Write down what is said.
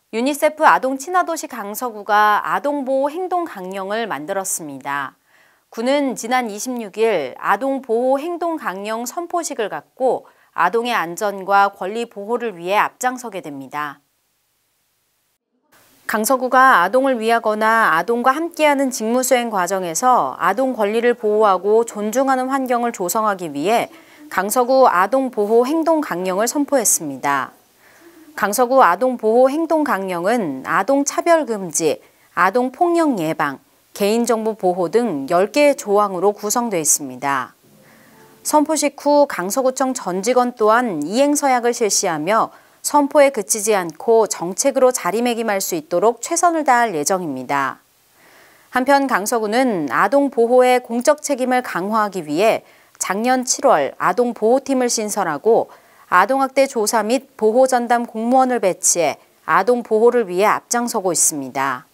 유니세프 아동 친화도시 강서구가 아동보호 행동 강령을 만들었습니다. 구는 지난 26일 아동보호 행동 강령 선포식을 갖고 아동의 안전과 권리 보호를 위해 앞장서게 됩니다. 강서구가 아동을 위하거나 아동과 함께하는 직무 수행 과정에서 아동 권리를 보호하고 존중하는 환경을 조성하기 위해 강서구 아동보호 행동 강령을 선포했습니다. 강서구 아동보호 행동 강령은 아동 차별 금지, 아동 폭력 예방, 개인정보 보호 등 10개의 조항으로 구성되어 있습니다. 선포식 후 강서구청 전 직원 또한 이행 서약을 실시하며 선포에 그치지 않고 정책으로 자리매김할 수 있도록 최선을 다할 예정입니다. 한편 강서구는 아동 보호의 공적 책임을 강화하기 위해 작년 7월 아동보호팀을 신설하고 아동학대 조사 및 보호전담 공무원을 배치해 아동 보호를 위해 앞장서고 있습니다.